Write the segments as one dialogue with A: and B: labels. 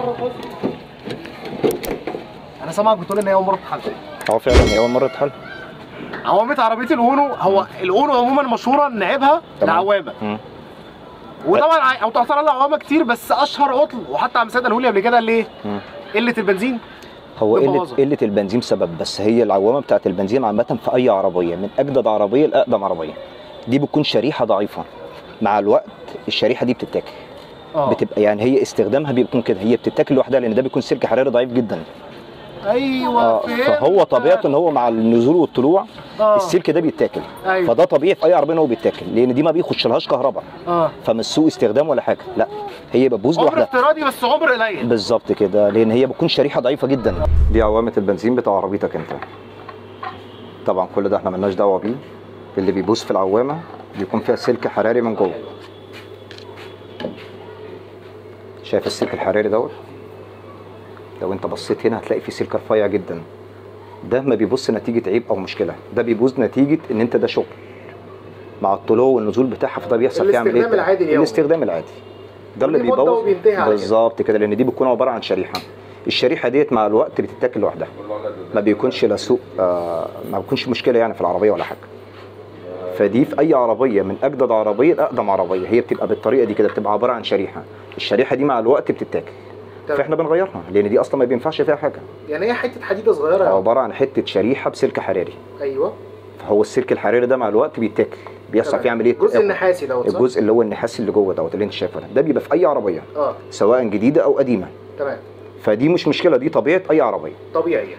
A: انا سامعك بتقول ان هي اول مره تتحل.
B: فعلا هي اول مره تتحل.
A: عوامه عربيه الاونو، هو الاونو عموما مشهوره ان عيبها العوامه. وطبعا او تعتبر لها عوامه كتير، بس اشهر عطل وحتى عم سيد قاله لي قبل كده ليه؟ قله البنزين.
B: هو قله البنزين سبب، بس هي العوامه بتاعت البنزين عامه في اي عربيه من اجدد عربيه لاقدم عربيه دي بتكون شريحه ضعيفه. مع الوقت الشريحه دي بتتاكل. بتبقى يعني هي استخدامها بيكون كده، هي بتتاكل لوحدها لان ده بيكون سلك حراري ضعيف جدا.
A: ايوه
B: فهو طبيعته ان هو مع النزول والطلوع السلك ده بيتاكل. فده طبيعي في اي عربيه ان هو بيتاكل، لان دي ما بيخشلهاش كهرباء. فمش سوء استخدام ولا حاجه، لا هي بتبوظ لوحدها.
A: عمر افتراضي بس عمر قليل.
B: بالظبط كده، لان هي بتكون شريحه ضعيفه جدا. دي عوامه البنزين بتاع عربيتك انت. طبعا كل ده احنا مالناش دعوه بيه. اللي بيبوظ في العوامه بيكون فيها سلك حراري من جوه. شايف السلك الحراري دوت؟ لو انت بصيت هنا هتلاقي فيه سلك رفيع جدا. ده ما بيبص نتيجه عيب او مشكله، ده بيبوظ نتيجه ان انت ده شغل مع الطلوع والنزول بتاعها، فده بيحصل فيه عمليه
A: الاستخدام العادي.
B: الاستخدام العادي ده اللي بيبوظ بالظبط كده، لان دي بتكون عباره عن شريحه. الشريحه ديت مع الوقت بتتاكل لوحدها، ما بيكونش لا سوء ما بيكونش مشكله يعني في العربيه ولا حاجه. فدي في اي عربيه من اجدد عربيه لاقدم عربيه هي بتبقى بالطريقه دي كده، بتبقى عباره عن شريحه. الشريحه دي مع الوقت بتتاكل، فاحنا بنغيرها لان دي اصلا ما بينفعش فيها حاجه.
A: يعني هي حته حديده صغيره
B: عباره عن حته شريحه بسلك حراري.
A: ايوه.
B: فهو السلك الحراري ده مع الوقت بيتاكل، بيحصل فيه عمليه
A: الجزء النحاسي دوت،
B: الجزء اللي هو النحاسي اللي جوه دوت اللي انت شايفه ده بيبقى في اي عربيه سواء جديده او قديمه.
A: تمام.
B: فدي مش مشكله، دي طبيعه اي عربيه.
A: طبيعي.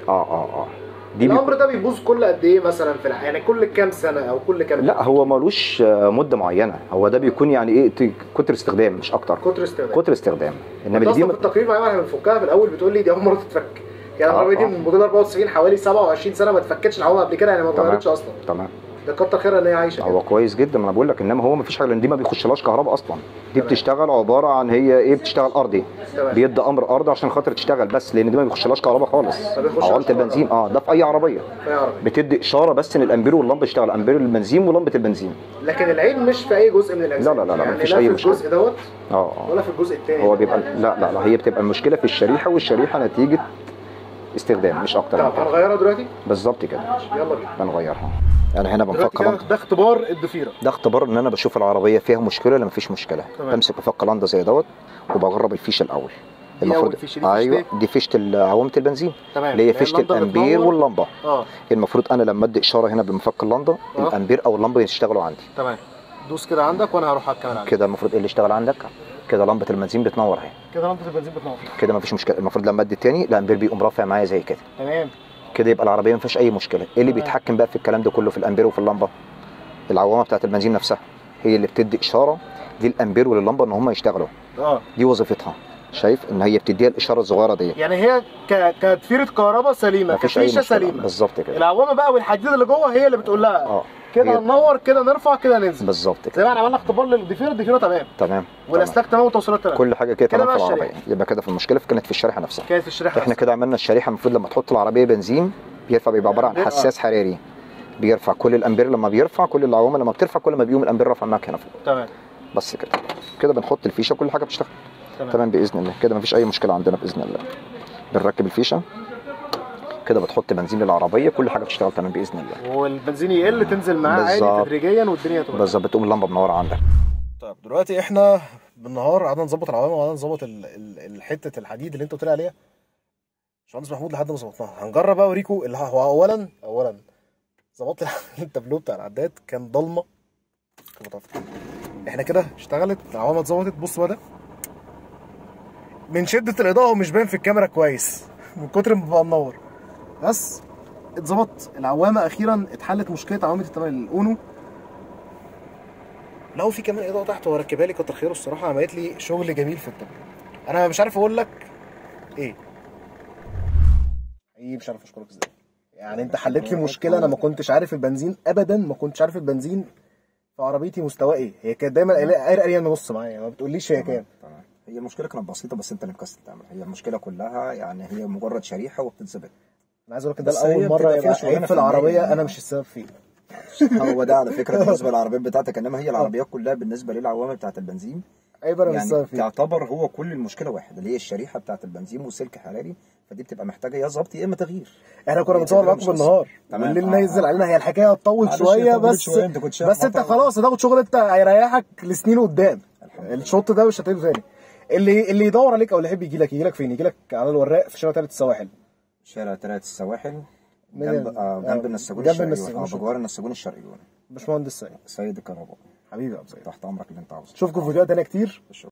B: دي
A: الامر ده بيبوظ كل قد ايه مثلا في يعني كل كام سنه او كل كام؟
B: لا هو ملوش مده معينه، هو ده بيكون يعني ايه كتر استخدام مش اكتر.
A: كتر استخدام.
B: انما
A: دي في التقرير معايا واحنا بنفكها في الاول بتقول لي دي اول مره تتفك. يعني العربيه دي من موديل 94 حوالي 27 سنه ما اتفكتش العوامه قبل كده، يعني ما اتغيرتش اصلا.
B: تمام.
A: ده كتر خيرها ان هي عايشه.
B: هو كويس جدا، ما انا بقول لك، انما هو ما فيش حاجه لان دي ما بيخشلهاش كهرباء اصلا. دي بتشتغل عباره عن هي ايه، بتشتغل ارضي. بيدي امر ارضي عشان خاطر تشتغل بس، لان دي ما بيخشلهاش كهرباء خالص. عوامه البنزين ده في اي عربيه بتدي اشاره بس ان الامبير واللمبه يشتغل، امبير البنزين ولمبه البنزين.
A: لكن العيب مش في اي جزء من الاجزاء.
B: لا
A: يعني
B: ما فيش اي مشكله.
A: لا في الجزء دوت ولا في الجزء الثاني.
B: هو بيبقى لا هي بتبقى المشكله في الشريحه، والشريحه نتيجه استخدام مش اكتر.
A: طب هنغيرها دلوقتي؟
B: بالظبط كده.
A: يلا بينا
B: هنغيرها. يعني هنا بنفك لندا.
A: ده اختبار الضفيره.
B: ده اختبار ان انا بشوف العربيه فيها مشكله ولا مفيش مشكله. بمسك بفك لندا زي دوت وبجرب الفيشه الاول.
A: المفروض
B: ايوه دي فيشه عوامه البنزين اللي هي فيشه الامبير واللمبه. المفروض انا لما ادي اشاره هنا بمفك اللندا الامبير او اللمبه يشتغلوا عندي.
A: تمام. دوس كده عندك وانا هروح على الكاميرا
B: كده. المفروض ايه اللي يشتغل عندك؟ كده لمبه البنزين بتنور اهي.
A: كده لمبه البنزين بتنور
B: كده مفيش مشكله. المفروض لما ادي الثاني الامبير بيقوم رافع معايا زي كده.
A: تمام.
B: كده يبقى العربيه ما فيهاش اي مشكله. ايه اللي بيتحكم بقى في الكلام ده كله في الامبير وفي اللمبه؟ العوامه بتاعه البنزين نفسها هي اللي بتدي اشاره للامبير وللمبه ان هم يشتغلوا. دي وظيفتها. شايف ان هي بتديها الاشاره الصغيره دي.
A: يعني هي كتفيره كهرباء سليمه، كفيشه سليمه.
B: بالظبط كده.
A: العوامه بقى والحديد اللي جوه هي اللي بتقول لها كده ننور، كده نرفع، كده ننزل.
B: بالظبط كده.
A: زي ما احنا عملنا اختبار للضفيره، الضفيره تمام. والاسلاك تمام والتوصيلات تمام.
B: كل حاجه كده تمام في العربيه. يبقى كده في المشكله كانت في الشريحه نفسها.
A: كانت في الشريحه.
B: احنا كده عملنا الشريحه. المفروض لما تحط العربيه بنزين بيرفع، بيبقى عباره عن حساس حراري بيرفع كل الامبير. لما بيرفع كل العوامه لما بترفع كل ما بيقوم الامبير رافع معاك هنا فوق.
A: تمام.
B: بس كده بنحط الفيشه كل حاجه بتشتغل تمام باذن الله. كده مفيش اي مشكله عندنا باذن الله. بنركب الفيشه كده، بتحط بنزين للعربيه كل حاجه بتشتغل تمام باذن الله.
A: والبنزين يقل تنزل معاه عادي تدريجيا والدنيا تمام.
B: بالظبط. بتقوم اللمبه منوره عندك.
A: طيب دلوقتي احنا بالنهار قعدنا نظبط العوامه وقعدنا نظبط حته الحديد اللي انت قلت لي عليها باشمهندس محمود لحد ما ظبطناها. هنجرب بقى اوريكم اللي هو اولا ظبطت التابلو بتاع العداد كان ضلمه. احنا كده اشتغلت العوامه اتظبطت. بص بقى ده من شده الاضاءه ومش باين في الكاميرا كويس من كتر ما بقى منور، بس اتظبط العوامه. اخيرا اتحلت مشكله عوامه الاونو. لو في كمان اضاءه تحت وركبها لي كتر خيره الصراحه، عملت لي شغل جميل في التابلو. انا مش عارف اقول لك ايه، مش عارف اشكرك ازاي. يعني انت حلت لي مشكله انا ما كنتش عارف البنزين ابدا، ما كنتش عارف البنزين في عربيتي مستواه ايه. هي كانت دايما قاريه نص معايا، ما بتقوليش هي كام.
B: تمام. هي المشكله كانت بسيطه بس انت اللي مكسل تعمل. هي المشكله كلها يعني هي مجرد شريحه وبتتظبط.
A: انا عايز اقول لك ده اول مره يبقى عيب في العربيه انا مش السبب فيه.
B: هو ده على فكره بالنسبه للعربيات بتاعتك، انما هي العربيات كلها بالنسبه للعوامه بتاعت البنزين
A: اي فرق
B: يعني
A: السبب فيه؟
B: تعتبر هو كل المشكله واحد، اللي هي الشريحه بتاعه البنزين وسلك حراري، فدي بتبقى محتاجه يا ظبط يا اما تغيير.
A: احنا كنا بنصور معاكم بالنهار والليل نيزل علينا، هي الحكايه هتطول شويه بس انت خلاص هتاخد شغل انت هيريحك لسنين قدام. الشوط ده مش هتعمله تاني. اللي يدور عليك او اللي يحب يجي لك فين؟ يجي لك على الوراق في شارع 3 السواحل.
B: شارع 3 السواحل جنب النساجون الشرقي، بجوار النساجون الشرقي.
A: باشمهندس
B: سيد الكهرباء.
A: حبيبي يا ابو سيد،
B: تحت امرك اللي انت عاوزه.
A: اشوفكم في فيديوهات تانيه كتير.